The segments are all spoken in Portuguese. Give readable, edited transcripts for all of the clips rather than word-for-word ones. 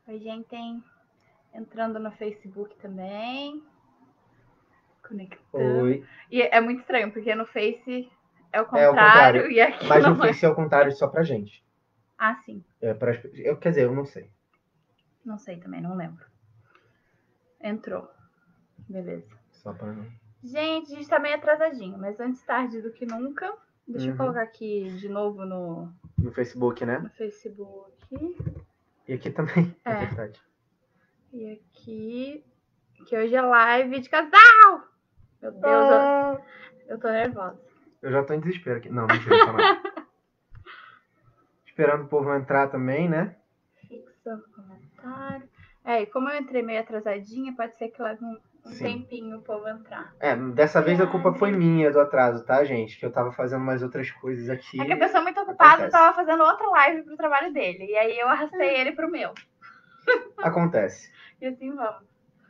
Oi, gente, entrando no Facebook também. Conectando. Oi. E é muito estranho, porque no Face é o É o contrário contrário. e aqui Mas no não é. Face é o contrário só pra gente. Ah, sim. Quer dizer, eu não sei. Não sei também, não lembro. Entrou. Beleza. Só pra... Gente, a gente tá meio atrasadinho, mas antes tarde do que nunca. Deixa eu colocar aqui de novo No Facebook, né? no Facebook. E aqui também, é É. verdade. E aqui. Que hoje é live de casal! Meu Deus, eu tô nervosa. Eu já tô em desespero aqui. Não, mentira, tá mal. Esperando o povo entrar também, né? Fixando comentário. E como eu entrei meio atrasadinha, pode ser que leve um tempinho o povo entrar. Dessa vez a culpa foi minha do atraso, tá, gente? Que eu tava fazendo mais outras coisas aqui. É que a pessoa muito ocupada tava fazendo outra live pro trabalho dele. E aí eu arrastei ele pro meu. Acontece. E assim vamos.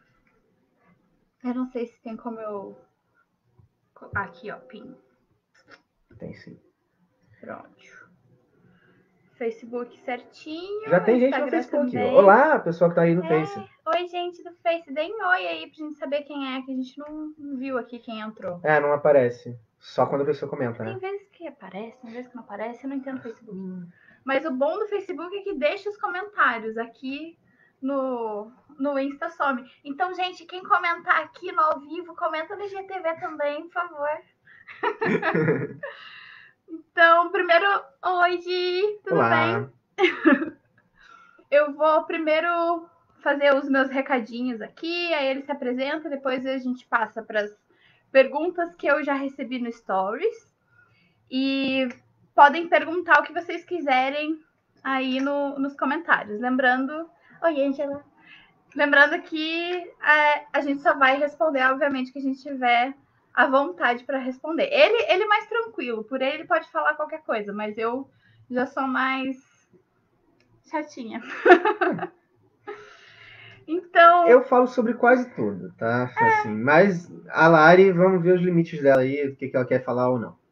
Eu não sei se tem como eu... Aqui, ó, pin. Tem sim. Pronto. Facebook certinho. Já tem gente no Instagram Facebook. também. Olá, pessoal que tá aí no Face. Oi, gente do Face. Deem um oi aí pra gente saber quem é, que a gente não viu aqui quem entrou. Não aparece. Só quando a pessoa comenta, né? Tem vezes que aparece, tem vezes que não aparece. Eu não entendo o Facebook. Mas o bom do Facebook é que deixa os comentários aqui no Insta some. Então, gente, quem comentar aqui no ao vivo, comenta no IGTV também, por favor. Então, primeiro, oi, Gi, tudo Olá. bem? Eu vou primeiro fazer os meus recadinhos aqui, aí ele se apresenta, depois a gente passa para as perguntas que eu já recebi no Stories. E podem perguntar o que vocês quiserem aí nos comentários. Lembrando. Oi, Angela. Lembrando que a gente só vai responder, obviamente, que a gente tiver a vontade para responder. Ele é mais tranquilo, por ele pode falar qualquer coisa, mas eu já sou mais chatinha. Então. Eu falo sobre quase tudo, tá? Assim, mas a Lari, vamos ver os limites dela aí, o que ela quer falar ou não.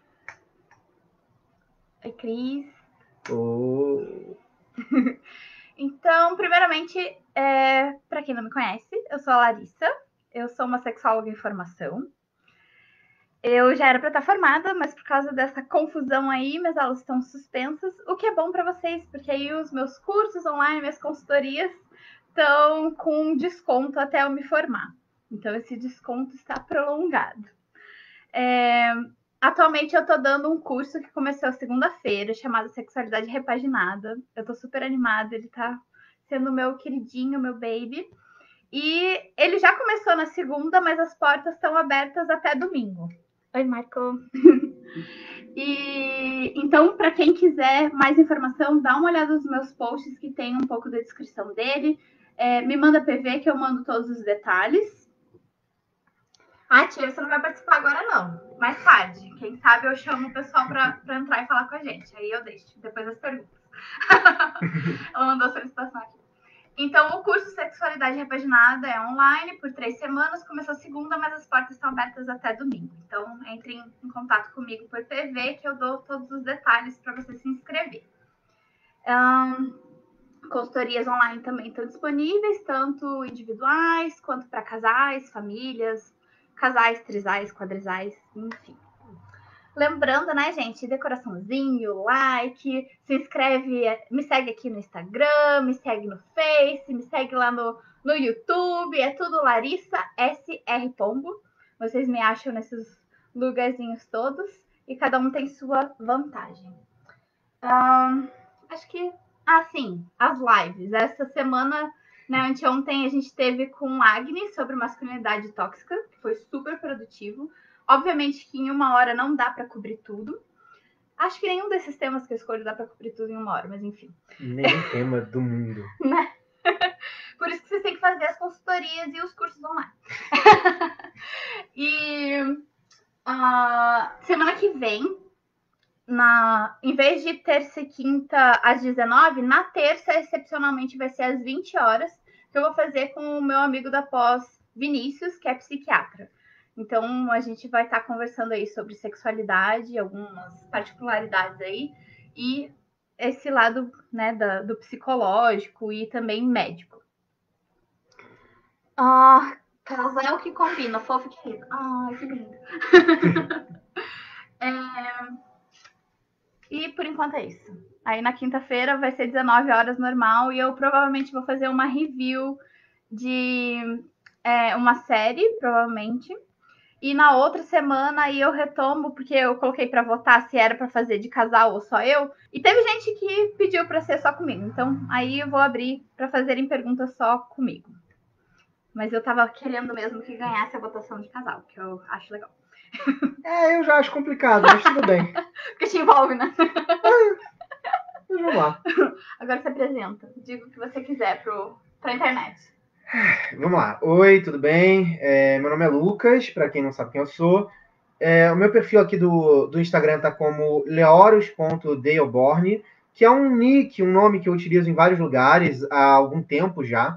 Oi, Cris. Oh. Então, primeiramente, para quem não me conhece, eu sou a Larissa, eu sou uma sexóloga em formação. Eu já era para estar formada, mas por causa dessa confusão aí, minhas aulas estão suspensas, o que é bom para vocês, porque aí os meus cursos online, minhas consultorias estão com desconto até eu me formar. Então, esse desconto está prolongado. Atualmente, eu estou dando um curso que começou segunda-feira, chamado Sexualidade Repaginada. Eu estou super animada, ele está sendo meu queridinho, meu baby. E ele já começou na segunda, mas as portas estão abertas até domingo. Oi, Marco. E então, para quem quiser mais informação, dá uma olhada nos meus posts que tem um pouco da descrição dele. Me manda PV que eu mando todos os detalhes. Tia, você não vai participar agora, não. Mais tarde. Quem sabe eu chamo o pessoal para entrar e falar com a gente. Aí eu deixo, depois das perguntas. Ela mandou a solicitação aqui. Então, o curso Sexualidade Repaginada é online por 3 semanas. Começou segunda, mas as portas estão abertas até domingo. Então, entre em contato comigo por PV, que eu dou todos os detalhes para você se inscrever. Consultorias online também estão disponíveis, tanto individuais, quanto para casais, famílias, casais, trisais, quadrisais, enfim. Lembrando, né, gente, decoraçãozinho, like, se inscreve, me segue aqui no Instagram, me segue no Face, me segue lá no YouTube, é tudo Larissa SR Pombo. Vocês me acham nesses lugarzinhos todos e cada um tem sua vantagem. Acho que, sim, as lives. Essa semana, né, anteontem, a gente teve com Agnes sobre masculinidade tóxica, que foi super produtivo. Obviamente que em 1 hora não dá para cobrir tudo. Acho que nenhum desses temas que eu escolho dá para cobrir tudo em 1 hora, mas enfim. Nenhum tema do mundo. Né? Por isso que vocês têm que fazer as consultorias e os cursos online. E semana que vem, em vez de terça e quinta às 19, na terça, excepcionalmente, vai ser às 20 horas, que eu vou fazer com o meu amigo da pós, Vinícius, que é psiquiatra. Então, a gente vai estar conversando aí sobre sexualidade, algumas particularidades aí, e esse lado, né, do psicológico e também médico. Casal que combina, fofo e querido. Ai, que lindo. E por enquanto é isso. Aí na quinta-feira vai ser 19 horas normal e eu provavelmente vou fazer uma review de uma série, provavelmente. E na outra semana aí eu retomo, porque eu coloquei para votar se era para fazer de casal ou só eu. E teve gente que pediu para ser só comigo. Então aí eu vou abrir para fazerem perguntas só comigo. Mas eu tava querendo mesmo que ganhasse a votação de casal, que eu acho legal. Eu já acho complicado, mas tudo bem. Porque te envolve, né? Mas vamos lá. Agora você apresenta. Diga o que você quiser pra internet. Vamos lá. Oi, tudo bem? Meu nome é Lucas, para quem não sabe quem eu sou. O meu perfil aqui do Instagram tá como leoros.daleborn, que é um nick, um nome que eu utilizo em vários lugares há algum tempo já.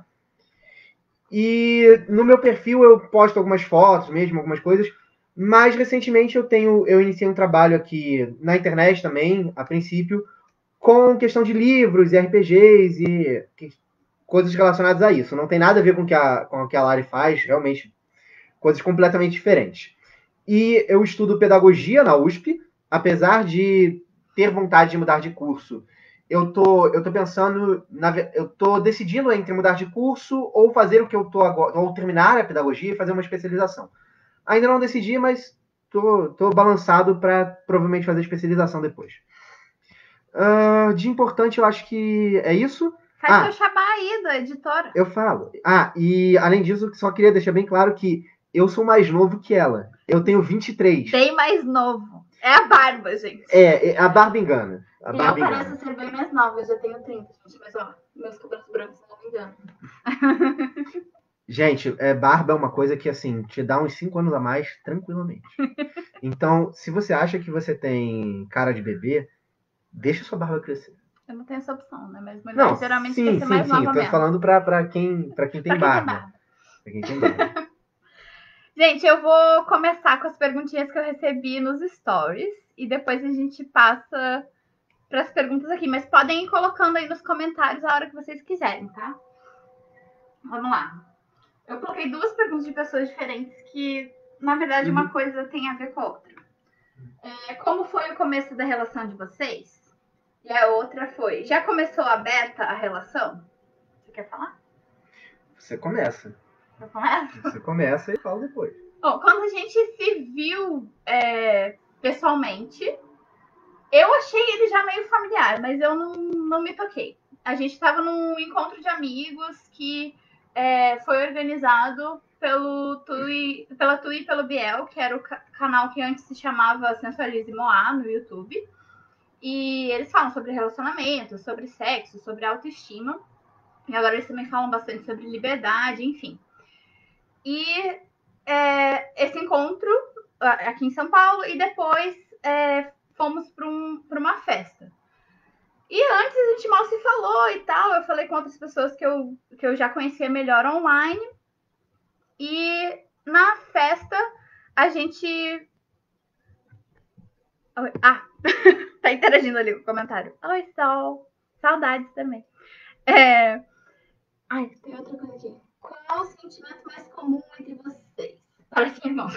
E no meu perfil eu posto algumas fotos mesmo, algumas coisas. Mas recentemente eu iniciei um trabalho aqui na internet também, a princípio, com questão de livros e RPGs e coisas relacionadas a isso. Não tem nada a ver com o que a Lari faz, realmente coisas completamente diferentes. E eu estudo pedagogia na USP, apesar de ter vontade de mudar de curso. Eu tô pensando, eu tô decidindo entre mudar de curso ou fazer o que eu tô agora, ou terminar a pedagogia e fazer uma especialização. Ainda não decidi, mas tô balançado para provavelmente fazer especialização depois. De importante, eu acho que é isso. Faz seu jabá aí da editora. Eu falo. E além disso, só queria deixar bem claro que eu sou mais novo que ela. Eu tenho 23. Bem mais novo. É a barba, gente. A barba engana. Eu pareço ser bem mais nova, eu já tenho 30, gente. Mas ó, meus cabelos brancos não me enganam. Gente, barba é uma coisa que, assim, te dá uns 5 anos a mais tranquilamente. Então, se você acha que você tem cara de bebê, deixa sua barba crescer. Eu não tenho essa opção, né? Mas mulher geralmente quer ser mais nova mesmo. Tô falando pra quem tem barba. Pra quem tem barba. Gente, eu vou começar com as perguntinhas que eu recebi nos stories e depois a gente passa para as perguntas aqui. Mas podem ir colocando aí nos comentários a hora que vocês quiserem, tá? Vamos lá. Eu coloquei 2 perguntas de pessoas diferentes que, na verdade, uma coisa tem a ver com a outra. Como foi o começo da relação de vocês? E a outra foi, já começou aberta a relação? Você quer falar? Você começa. Eu começo? Você começa e fala depois. Bom, quando a gente se viu pessoalmente, eu achei ele já meio familiar, mas eu não me toquei. A gente estava num encontro de amigos que foi organizado pela Tui e pelo Biel, que era o canal que antes se chamava Sensualismo A no YouTube. E eles falam sobre relacionamento, sobre sexo, sobre autoestima. E agora eles também falam bastante sobre liberdade, enfim. E esse encontro aqui em São Paulo, e depois fomos para uma festa. E antes a gente mal se falou e tal. Eu falei com outras pessoas que eu já conhecia melhor online. E na festa a gente. Tá interagindo ali com o comentário. Oi, Sol. Saudades também. Ai, tem outra coisa aqui. Qual o sentimento mais comum entre vocês? Parece irmão.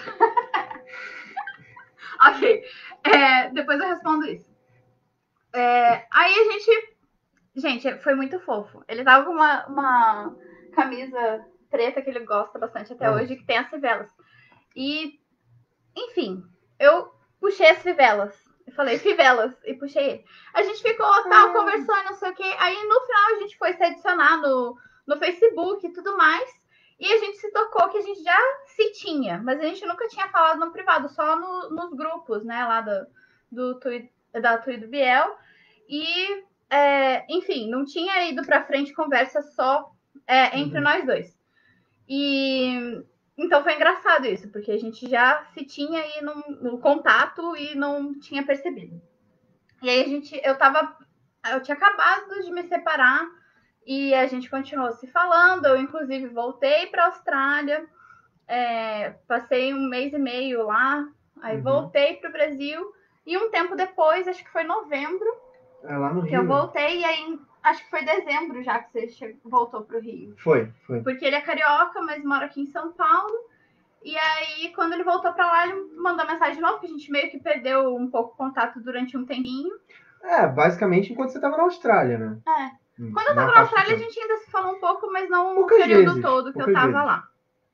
Ok. Depois eu respondo isso. Aí a gente. Gente, foi muito fofo. Ele tava com uma camisa preta que ele gosta bastante até hoje, que tem as fivelas. E, enfim, eu puxei as fivelas. Eu falei, fivelas, e puxei ele. A gente ficou tal, conversando, não sei o quê. Aí no final a gente foi se adicionar no Facebook e tudo mais. E a gente se tocou que a gente já se tinha, mas a gente nunca tinha falado no privado, só nos grupos, né, lá da Tui e do Biel. E, enfim, não tinha ido pra frente conversa só entre nós dois. E então foi engraçado isso, porque a gente já se tinha aí no contato e não tinha percebido. E aí eu tinha acabado de me separar e a gente continuou se falando. Eu, inclusive, voltei para a Austrália, passei 1 mês e meio lá, aí voltei para o Brasil. E um tempo depois, acho que foi novembro, É lá no Que Rio. eu voltei e aí, acho que foi dezembro já que você voltou pro Rio. Foi. Porque ele é carioca, mas mora aqui em São Paulo. E aí, quando ele voltou pra lá, ele mandou mensagem de novo, que a gente meio que perdeu um pouco o contato durante um tempinho. Basicamente enquanto você tava na Austrália, né? Quando eu tava na Austrália, a gente ainda se falou um pouco, mas não poucas o período vezes, todo que eu tava vezes. lá.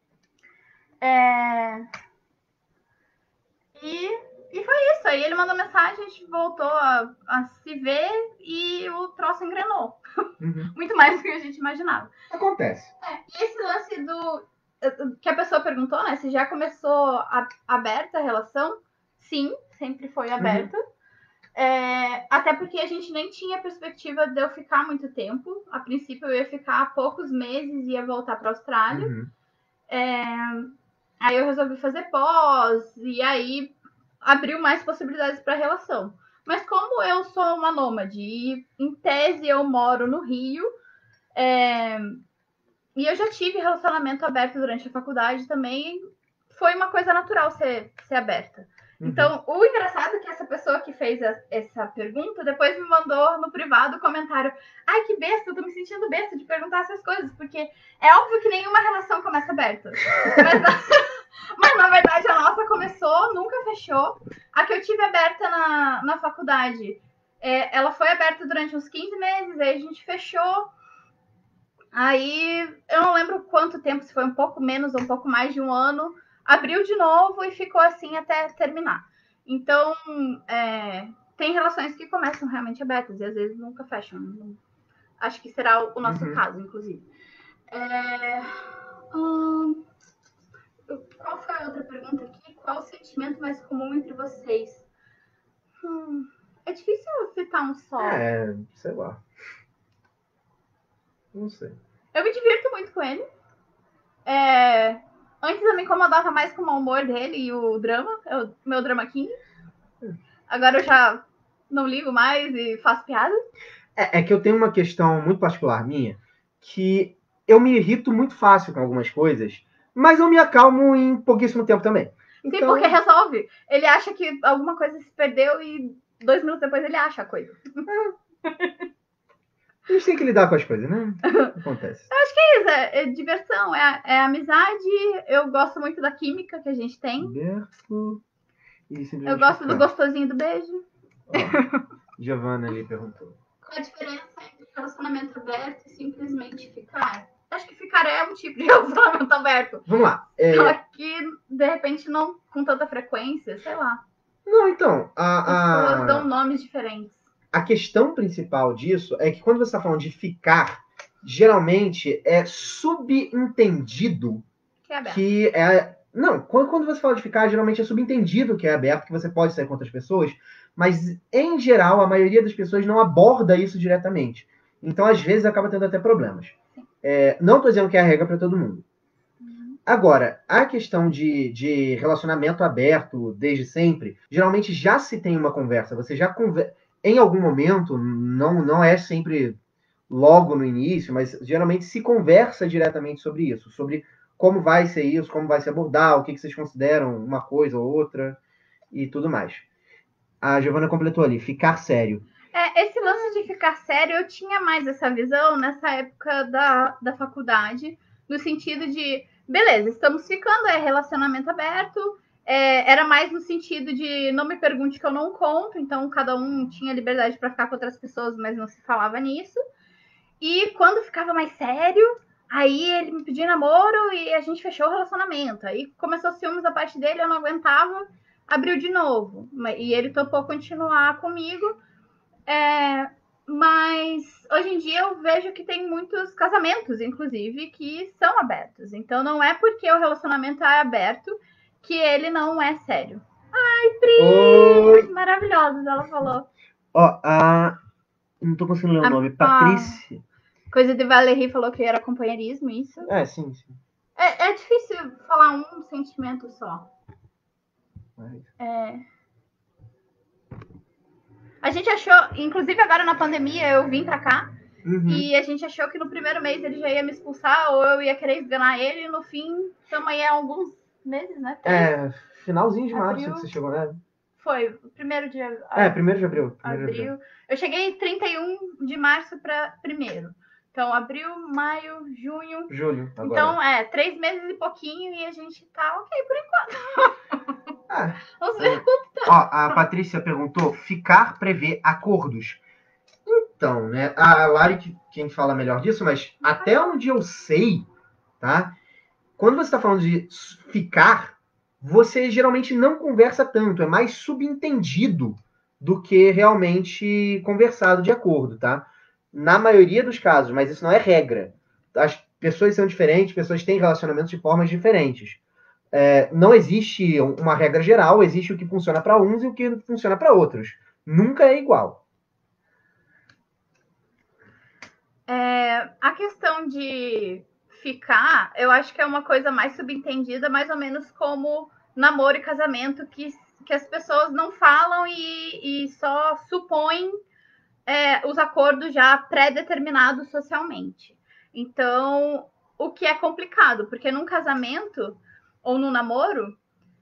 E foi isso. Aí ele mandou mensagem, a gente voltou a se ver e o troço engrenou. Muito mais do que a gente imaginava. Acontece. E esse lance que a pessoa perguntou, né? Se já começou aberta a relação? Sim, sempre foi aberta. Até porque a gente nem tinha perspectiva de eu ficar muito tempo. A princípio eu ia ficar poucos meses e ia voltar para a Austrália. Aí eu resolvi fazer pós e aí abriu mais possibilidades para a relação. Mas como eu sou uma nômade e em tese eu moro no Rio, e eu já tive relacionamento aberto durante a faculdade também, foi uma coisa natural ser aberta. Então, o engraçado é que essa pessoa que fez essa pergunta depois me mandou no privado o comentário: ai, que besta, eu tô me sentindo besta de perguntar essas coisas, porque é óbvio que nenhuma relação começa aberta. Mas na verdade a nossa começou, nunca fechou. A que eu tive aberta na faculdade, ela foi aberta durante uns 15 meses, aí a gente fechou. Aí eu não lembro quanto tempo, se foi um pouco menos ou um pouco mais de um ano, abriu de novo e ficou assim até terminar. Então, tem relações que começam realmente abertas e às vezes nunca fecham. Acho que será o nosso caso, inclusive. Qual foi a outra pergunta aqui? Qual o sentimento mais comum entre vocês? É difícil citar um só. Sei lá. Não sei. Eu me divirto muito com ele. Antes eu me incomodava mais com o mau humor dele e o drama, o meu drama king. Agora eu já não ligo mais e faço piada. É que eu tenho uma questão muito particular minha, que eu me irrito muito fácil com algumas coisas, mas eu me acalmo em pouquíssimo tempo também. Então... Sim, porque resolve. Ele acha que alguma coisa se perdeu e 2 minutos depois ele acha a coisa. A gente tem que lidar com as coisas, né? Acontece. Eu acho que é isso, é diversão, é amizade. Eu gosto muito da química que a gente tem. Eu gosto do gostosinho do beijo. Giovana ali perguntou. Qual a diferença entre relacionamento aberto e simplesmente ficar? Acho que ficar é um tipo de relacionamento aberto. Vamos lá. Só que, de repente, não com tanta frequência, sei lá. Não, então... As pessoas dão nomes diferentes. A questão principal disso é que quando você está falando de ficar, geralmente é subentendido que é... Não, quando você fala de ficar, geralmente é subentendido que é aberto, que você pode sair com outras pessoas, mas, em geral, a maioria das pessoas não aborda isso diretamente. Então, às vezes, acaba tendo até problemas. Não estou dizendo que é a regra para todo mundo. Agora, a questão de relacionamento aberto desde sempre, geralmente já se tem uma conversa. Você já em algum momento, não é sempre logo no início, mas geralmente se conversa diretamente sobre isso, sobre como vai ser isso, como vai se abordar, o que vocês consideram uma coisa ou outra e tudo mais. A Giovana completou ali, ficar sério. Esse lance de ficar sério, eu tinha mais essa visão nessa época da faculdade, no sentido de, beleza, estamos ficando, relacionamento aberto, era mais no sentido de não me pergunte que eu não conto, então cada um tinha liberdade para ficar com outras pessoas, mas não se falava nisso. E quando ficava mais sério, aí ele me pediu namoro e a gente fechou o relacionamento. Aí começou ciúmes da parte dele, eu não aguentava, abriu de novo. E ele topou continuar comigo. Mas hoje em dia eu vejo que tem muitos casamentos, inclusive, que são abertos. Então não é porque o relacionamento é aberto que ele não é sério. Ai, Pri! Maravilhosa, ela falou. Não tô conseguindo ler o nome. Patrícia. Coisa de Valerie falou que era companheirismo, isso? Sim. É difícil falar um sentimento só. A gente achou, inclusive agora na pandemia, eu vim pra cá, e a gente achou que no primeiro mês ele já ia me expulsar, ou eu ia querer esganar ele, e no fim, estamos aí há alguns meses, né? Finalzinho de março que você chegou, né? Foi, 1º de abril. 1º de abril. Abril. Eu cheguei 31 de março para 1º. Então, abril, maio, junho. Julho, agora. Então, 3 meses e pouquinho e a gente tá ok por enquanto. Vamos ver quanto tá. Ó, a Patrícia perguntou, ficar prevê acordos. Então, né, a Lari quem fala melhor disso, mas até onde eu sei, tá? Quando você está falando de ficar, você geralmente não conversa tanto, é mais subentendido do que realmente conversado de acordo, tá? Na maioria dos casos, mas isso não é regra. As pessoas são diferentes, pessoas têm relacionamentos de formas diferentes. Não existe uma regra geral, existe o que funciona para uns e o que funciona para outros. Nunca é igual. A questão de ficar, eu acho que é uma coisa mais subentendida, mais ou menos como namoro e casamento, que as pessoas não falam e só supõem os acordos já pré-determinados socialmente. Então, o que é complicado, porque num casamento ou num namoro,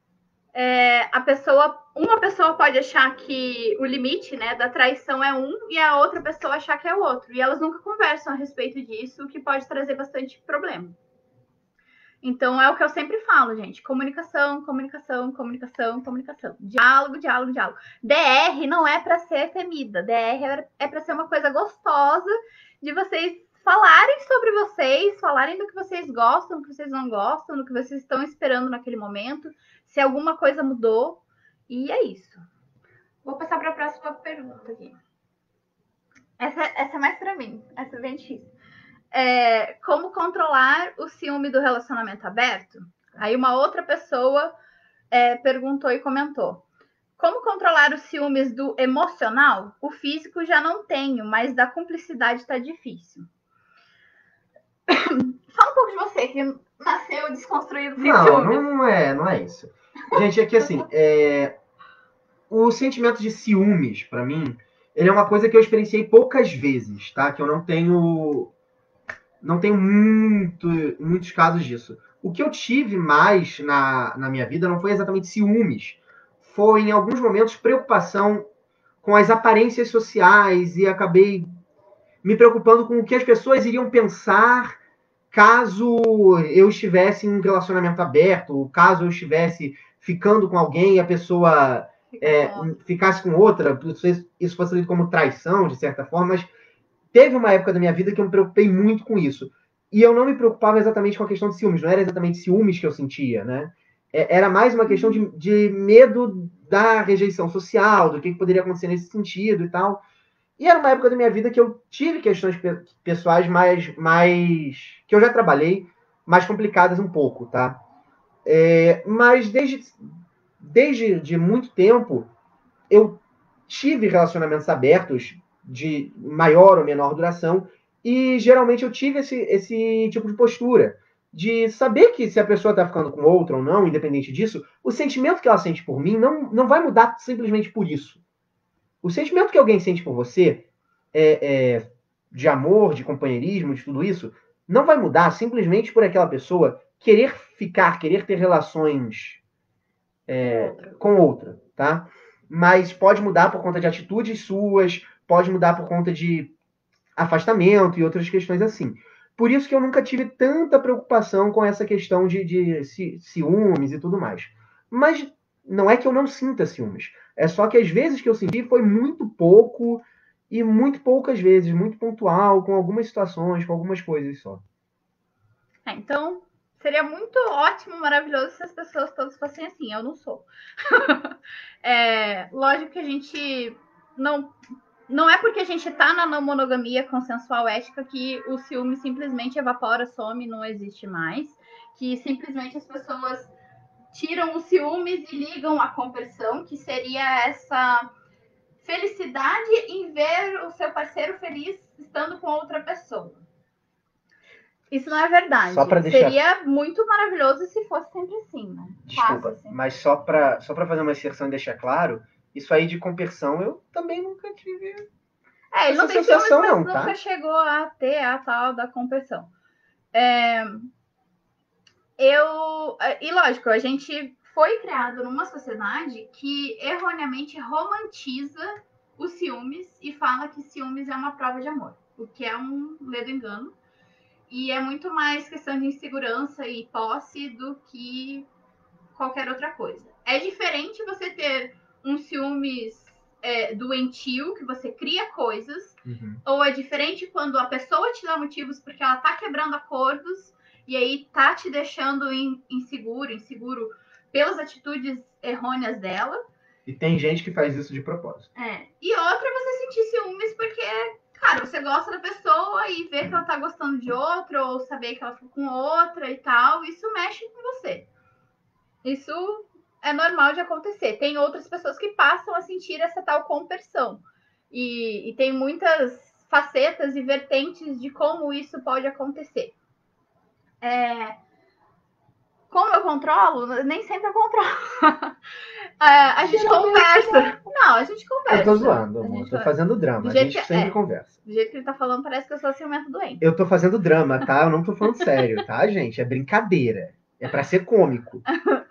uma pessoa pode achar que o limite, né, da traição é um e a outra pessoa achar que é o outro. E elas nunca conversam a respeito disso, o que pode trazer bastante problema. Então, é o que eu sempre falo, gente. Comunicação, comunicação, comunicação, comunicação. Diálogo, diálogo, diálogo. DR não é para ser temida. DR é para ser uma coisa gostosa de vocês falarem sobre vocês, falarem do que vocês gostam, do que vocês não gostam, do que vocês estão esperando naquele momento, se alguma coisa mudou. E é isso. Vou passar para a próxima pergunta aqui. Essa é mais para mim. Essa é bem difícil. Como controlar o ciúme do relacionamento aberto? Aí uma outra pessoa perguntou e comentou. Como controlar os ciúmes do emocional? O físico já não tenho, mas da cumplicidade está difícil. Fala um pouco de você, que nasceu desconstruído sem ciúmes. Não é isso. Gente, é que assim, o sentimento de ciúmes, para mim, ele é uma coisa que eu experienciei poucas vezes, tá? Que eu não tenho muitos casos disso. O que eu tive mais na minha vida não foi exatamente ciúmes. Foi, em alguns momentos, preocupação com as aparências sociais e acabei me preocupando com o que as pessoas iriam pensar caso eu estivesse em um relacionamento aberto, ou caso eu estivesse ficando com alguém e a pessoa ficasse com outra. Isso fosse lido como traição, de certa forma, mas teve uma época da minha vida que eu me preocupei muito com isso. E eu não me preocupava exatamente com a questão de ciúmes. Não era exatamente ciúmes que eu sentia, né? Era mais uma questão de medo da rejeição social, do que poderia acontecer nesse sentido e tal. E era uma época da minha vida que eu tive questões pessoais mais que eu já trabalhei, mais complicadas um pouco, tá? Mas desde muito tempo, eu tive relacionamentos abertos de maior ou menor duração, e geralmente eu tive esse tipo de postura, de saber que se a pessoa está ficando com outra ou não, independente disso, o sentimento que ela sente por mim não vai mudar simplesmente por isso. O sentimento que alguém sente por você, de amor, de companheirismo, de tudo isso, não vai mudar simplesmente por aquela pessoa querer ter relações com outra, tá? Mas pode mudar por conta de atitudes suas, pode mudar por conta de afastamento e outras questões assim. Por isso que eu nunca tive tanta preocupação com essa questão de ciúmes e tudo mais. Mas não é que eu não sinta ciúmes. É só que as vezes que eu senti foi muito pouco e muito poucas vezes, muito pontual, com algumas situações, com algumas coisas só. Então, seria muito ótimo, maravilhoso se as pessoas todas fossem assim. Eu não sou. Lógico que a gente não é porque a gente tá na não monogamia consensual ética que o ciúme simplesmente evapora, some, não existe mais. Que simplesmente as pessoas tiram os ciúmes e ligam à conversão, que seria essa felicidade em ver o seu parceiro feliz estando com outra pessoa. Isso não é verdade. Seria muito maravilhoso se fosse sempre assim, né? Desculpa, assim. Mas só pra fazer uma inserção e deixar claro, isso aí de conversão eu também nunca tive. Ele não tem ciúmes, mas nunca chegou a ter a tal da conversão. E lógico, a gente foi criado numa sociedade que erroneamente romantiza os ciúmes e fala que ciúmes é uma prova de amor, o que é um ledo engano. E é muito mais questão de insegurança e posse do que qualquer outra coisa. É diferente você ter um ciúmes doentio, que você cria coisas, ou é diferente quando a pessoa te dá motivos porque ela tá quebrando acordos e aí tá te deixando inseguro pelas atitudes errôneas dela. E tem gente que faz isso de propósito. E outra é você sentir ciúmes porque, cara, você gosta da pessoa e vê que ela tá gostando de outra, ou saber que ela ficou com outra e tal, isso mexe com você. Isso é normal de acontecer. Tem outras pessoas que passam a sentir essa tal compersão. E tem muitas facetas e vertentes de como isso pode acontecer. Como eu controlo? Nem sempre eu controlo. A gente conversa. Não, a gente conversa. Eu tô zoando, amor. Tô fazendo drama. A gente sempre conversa. Do jeito que ele tá falando, parece que eu sou ciumento doente. Eu tô fazendo drama, tá? Eu não tô falando sério, tá, gente? É brincadeira. É pra ser cômico.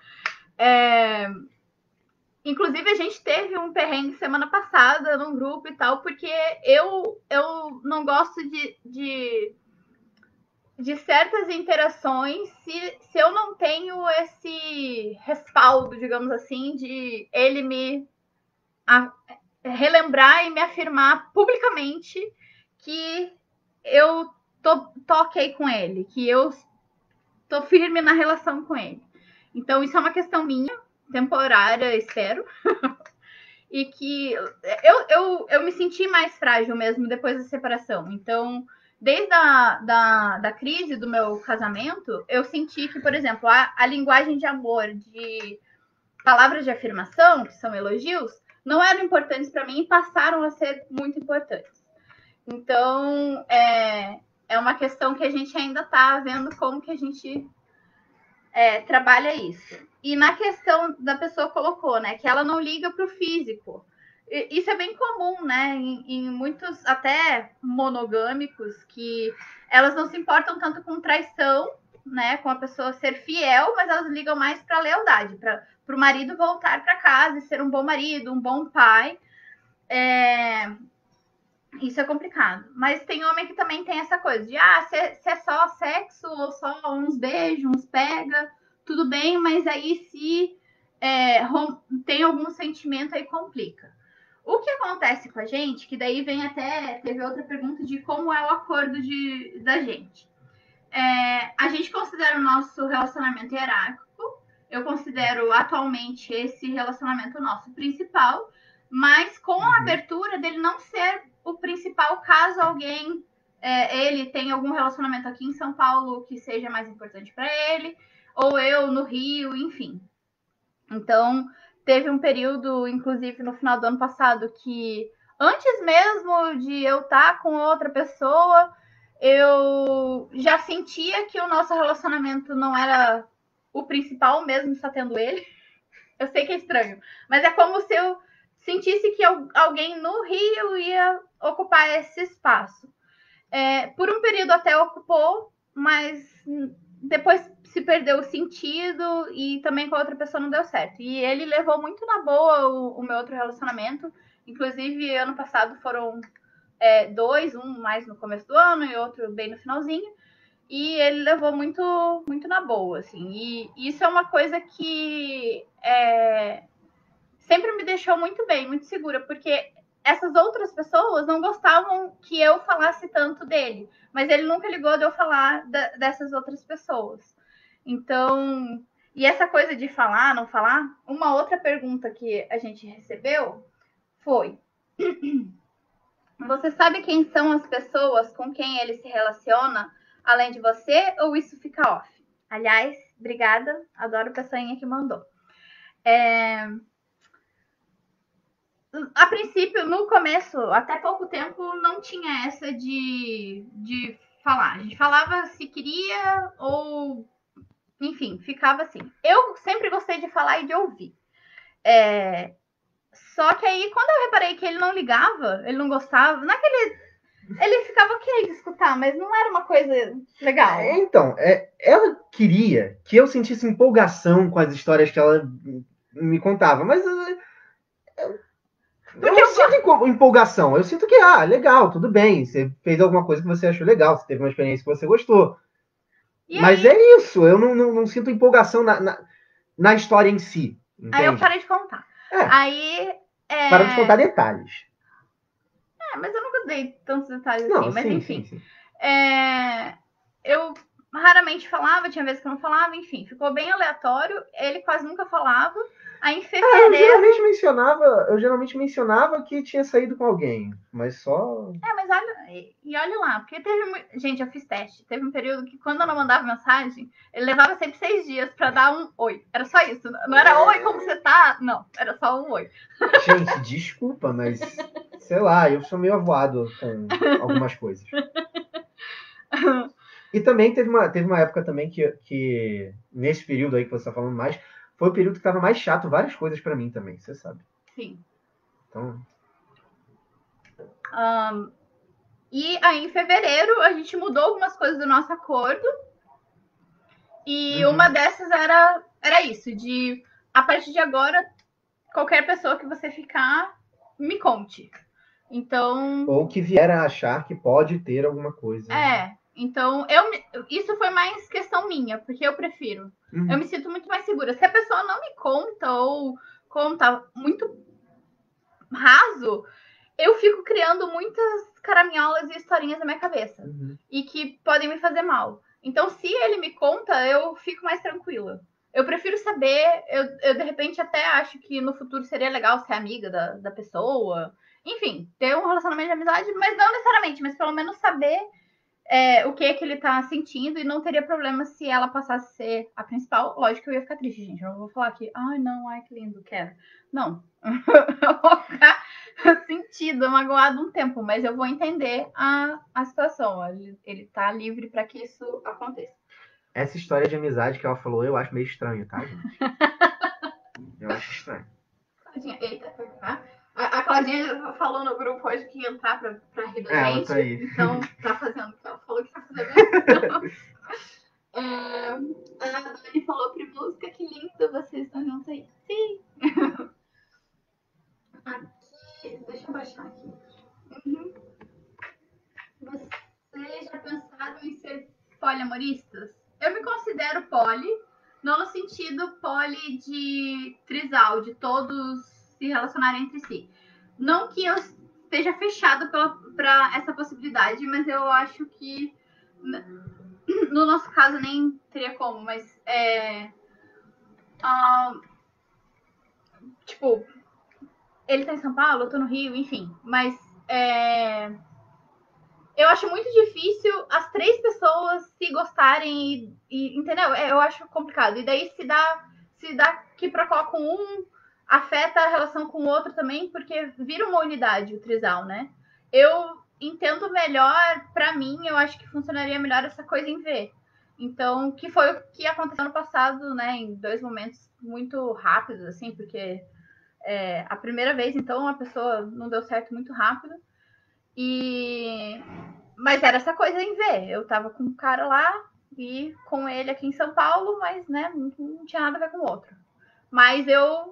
Inclusive, a gente teve um perrengue semana passada num grupo e tal, porque eu não gosto de certas interações se eu não tenho esse respaldo, digamos assim, de ele me relembrar e me afirmar publicamente que eu tô ok com ele, que eu tô firme na relação com ele. Então, isso é uma questão minha, temporária, espero. E que eu me senti mais frágil mesmo depois da separação. Então, desde da crise do meu casamento, eu senti que, por exemplo, a linguagem de amor, de palavras de afirmação, que são elogios, não eram importantes para mim e passaram a ser muito importantes. Então, é uma questão que a gente ainda está vendo como que a gente trabalha isso. E na questão da pessoa colocou, né, que ela não liga para o físico. Isso é bem comum, né, em muitos até monogâmicos, que elas não se importam tanto com traição, né, com a pessoa ser fiel, mas elas ligam mais para a lealdade, para o marido voltar para casa e ser um bom marido, um bom pai. Isso é complicado. Mas tem homem que também tem essa coisa de, se é só sexo ou só uns beijos, uns pega, tudo bem, mas aí se tem algum sentimento aí complica. O que acontece com a gente, que daí vem até, teve outra pergunta de como é o acordo da gente. A gente considera o nosso relacionamento hierárquico, eu considero atualmente esse relacionamento nosso principal, mas com a abertura dele não ser o principal caso alguém ele tem algum relacionamento aqui em São Paulo que seja mais importante para ele, ou eu no Rio, enfim. Então, teve um período, inclusive no final do ano passado, que antes mesmo de eu estar com outra pessoa, eu já sentia que o nosso relacionamento não era o principal, mesmo só tendo ele. Eu sei que é estranho, mas é como se eu sentisse que alguém no Rio ia ocupar esse espaço. Por um período até ocupou, mas depois se perdeu o sentido e também com a outra pessoa não deu certo. E ele levou muito na boa o meu outro relacionamento. Inclusive, ano passado foram 2, um mais no começo do ano e outro bem no finalzinho. E ele levou muito, muito na boa, assim. E isso é uma coisa que sempre me deixou muito bem, muito segura, porque essas outras pessoas não gostavam que eu falasse tanto dele, mas ele nunca ligou de eu falar dessas outras pessoas. Então, e essa coisa de falar, não falar, uma outra pergunta que a gente recebeu foi: você sabe quem são as pessoas com quem ele se relaciona, além de você, ou isso fica off? Aliás, obrigada, adoro a pessoinha que mandou. A princípio, no começo, até pouco tempo, não tinha essa de falar. A gente falava se queria ou... Enfim, ficava assim. Eu sempre gostei de falar e de ouvir. Só que aí, quando eu reparei que ele não ligava, ele não gostava, naquele ele ficava ok de escutar, mas não era uma coisa legal. Então, ela queria que eu sentisse empolgação com as histórias que ela me contava, mas eu não sinto empolgação. Eu sinto que, legal, tudo bem. Você fez alguma coisa que você achou legal, você teve uma experiência que você gostou. Mas é isso, eu não sinto empolgação na história em si. Entende? Aí eu parei de contar. Aí. Parou de contar detalhes. Mas eu nunca dei tantos detalhes não, assim. Mas sim, enfim. Sim. Eu raramente falava, tinha vezes que eu não falava, enfim, ficou bem aleatório. Ele quase nunca falava. Aí em fevereiro. Eu geralmente mencionava que tinha saído com alguém, mas só. Mas olha lá, porque teve. Gente, eu fiz teste. Teve um período que quando eu não mandava mensagem, ele levava sempre 6 dias pra dar um oi. Era só isso. Não era oi, como você tá? Não, era só um oi. Gente, desculpa, mas sei lá, eu sou meio avoado com algumas coisas. E também teve uma época também que nesse período aí que você tá falando mais, foi o período que tava mais chato várias coisas pra mim também, você sabe. Sim. Então. E aí em fevereiro a gente mudou algumas coisas do nosso acordo. E uma dessas era isso, de a partir de agora, qualquer pessoa que você ficar, me conte. Então. Ou que vier a achar que pode ter alguma coisa. Então, isso foi mais questão minha, porque eu prefiro. Eu me sinto muito mais segura. Se a pessoa não me conta ou conta muito raso, eu fico criando muitas caraminholas e historinhas na minha cabeça. E que podem me fazer mal. Então, se ele me conta, eu fico mais tranquila. Eu prefiro saber, eu de repente até acho que no futuro seria legal ser amiga da pessoa. Enfim, ter um relacionamento de amizade, mas não necessariamente, mas pelo menos saber o que é que ele tá sentindo, e não teria problema se ela passasse a ser a principal. Lógico que eu ia ficar triste, gente. Eu não vou falar aqui, ai, que lindo, quero. Não. Eu vou ficar sentido, magoado um tempo, mas eu vou entender a situação. Ele tá livre para que isso aconteça. Essa história de amizade que ela falou, eu acho meio estranho, tá, gente? Eu acho estranho. Eita, tá? A Claudinha falou no grupo hoje que ia entrar pra rir da gente. Tá aí. Então, tá fazendo o que ela falou que tá fazendo. A Dani falou pra música, que lindo, vocês estão juntos aí. Sim. Aqui, deixa eu baixar aqui. Vocês já pensaram em ser poliamoristas? Eu me considero poli, não no sentido poli de trisal, de todos se relacionarem entre si. Não que eu esteja fechado para essa possibilidade, mas eu acho que no nosso caso nem teria como, mas tipo, ele tá em São Paulo, eu tô no Rio, enfim, mas eu acho muito difícil as 3 pessoas se gostarem e entendeu? Eu acho complicado. E daí se dá que pra com um, afeta a relação com o outro também, porque vira uma unidade o trisal, né? Eu entendo melhor, pra mim, eu acho que funcionaria melhor essa coisa em V. Então, que foi o que aconteceu no passado, né? Em 2 momentos muito rápidos, assim, porque a primeira vez, então, a pessoa não deu certo muito rápido. Mas era essa coisa em ver. Eu tava com um cara lá e com ele aqui em São Paulo, mas né, não tinha nada a ver com o outro. Mas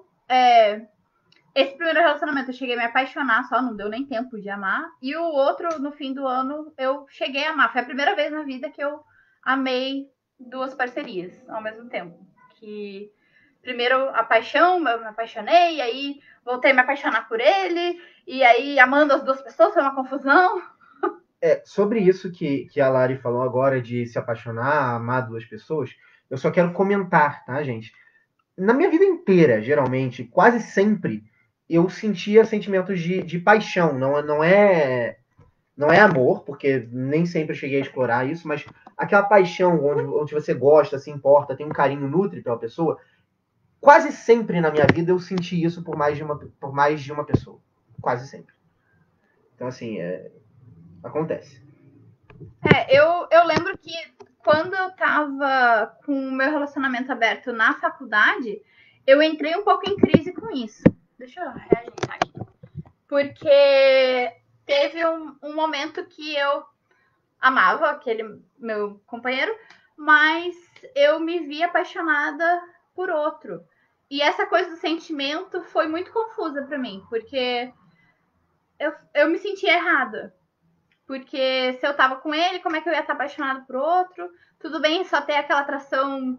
esse primeiro relacionamento eu cheguei a me apaixonar só, não deu nem tempo de amar. E o outro, no fim do ano, eu cheguei a amar. Foi a primeira vez na vida que eu amei 2 parcerias ao mesmo tempo. Que primeiro a paixão, eu me apaixonei, e aí voltei a me apaixonar por ele, e aí amando as 2 pessoas foi uma confusão. Sobre isso que a Lari falou agora, de se apaixonar, amar 2 pessoas, eu só quero comentar, tá, gente? Na minha vida inteira, geralmente, quase sempre, eu sentia sentimentos de paixão. Não é amor, porque nem sempre eu cheguei a explorar isso, mas aquela paixão onde você gosta, se importa, tem um carinho, nutre pela pessoa. Quase sempre na minha vida eu senti isso por mais de uma pessoa. Quase sempre. Então, assim, acontece. Eu lembro que quando eu tava com o meu relacionamento aberto na faculdade, eu entrei um pouco em crise com isso. Deixa eu reajeitar aqui. Porque teve um momento que eu amava aquele meu companheiro, mas eu me vi apaixonada por outro. E essa coisa do sentimento foi muito confusa para mim, porque eu me sentia errada. Porque se eu tava com ele, como é que eu ia estar apaixonada por outro? Tudo bem só ter aquela atração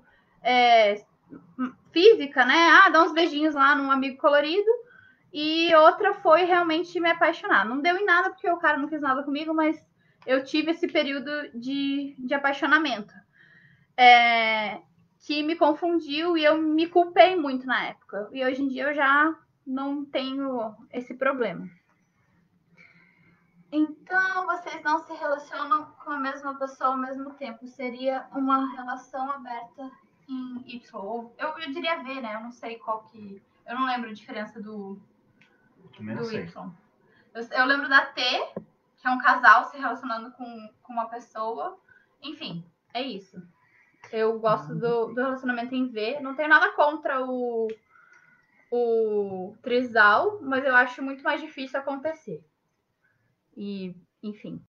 física, né? Ah, dá uns beijinhos lá num amigo colorido. E outra foi realmente me apaixonar. Não deu em nada porque o cara não quis nada comigo, mas eu tive esse período de apaixonamento. Que me confundiu e eu me culpei muito na época. E hoje em dia eu já não tenho esse problema. Então, vocês não se relacionam com a mesma pessoa ao mesmo tempo. Seria uma relação aberta em Y. Eu diria V, né? Eu não sei qual que... Eu não lembro a diferença do Y. Eu lembro da T, que é um casal se relacionando com uma pessoa. Enfim, é isso. Eu gosto do relacionamento em V. Não tenho nada contra o trisal, mas eu acho muito mais difícil acontecer. E, enfim.